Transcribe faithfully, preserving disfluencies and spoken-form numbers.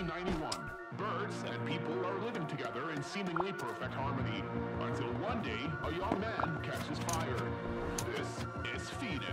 ninety-one. Birds and people are living together in seemingly perfect harmony. Until one day, a young man catches fire. This is Phoenix.